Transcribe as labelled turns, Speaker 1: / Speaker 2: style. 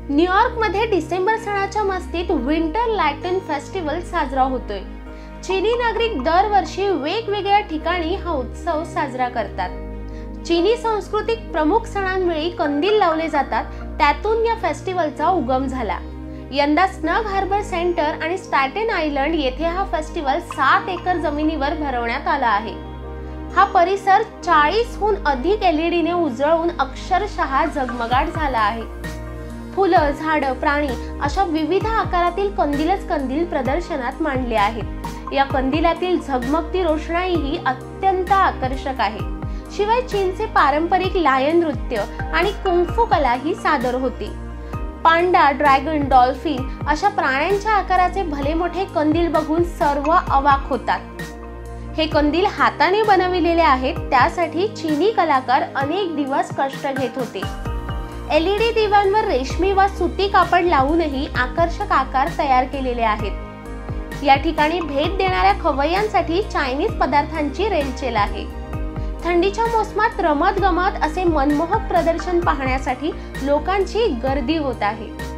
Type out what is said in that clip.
Speaker 1: न्यूयॉर्कमध्ये डिसेंबर सणाच्या मस्तीत winter लॅटर्न festival साजरा होतोय। चीनी नागरिक दरवर्षी वेगवेगळ्या ठिकाणी हा उत्सव साजरा करतात। चीनी संस्कृतीत प्रमुख सणांवेळी कंदील लावले जातात, त्यातून या फेस्टिवलचा उगम झाला। यंदा स्नग हार्बर सेंटर आणि स्टॅटेन आयलंड येथे हा फेस्टिवल 7 एकर जमिनीवर भरवण्यात आला आहे। हा परिसर 40हून अधिक LED ने उजळून अक्षरशः झगमगाट झाला आहे। फुलं, झाडं, प्राणी अशा विविध आकारातील कंदीलच कंदील प्रदर्शनात मांडले आहेत। या कंदिलातील झगमगती रोषणाईही अत्यंत आकर्षक आहे। शिवाय चीनचे पारंपरिक लायन नृत्य आणि कुंगफू कलाही सादर होती। पांडा, ड्रॅगन, डॉल्फिन अशा प्राण्यांच्या आकाराचे भले मोठे कंदील बघून सर्व अवाक होतात। हे कंदील हाताने बनविलेले आहेत, त्यासाठी चीनी कलाकार अनेक दिवस कष्ट घेत होते। LED दिव्यांवर रेशमी वा सुती कापड लावूनही आकर्षक आकार तयार केलेले आहेत। या ठिकाणी भेट देणाऱ्या खवय्यांसाठी चायनीज पदार्थांची रेलचेल आहे। थंडीच्या मोसमात रमत गमत असे मनमोहक प्रदर्शन पाहण्यासाठी लोकांची गर्दी होत आहे।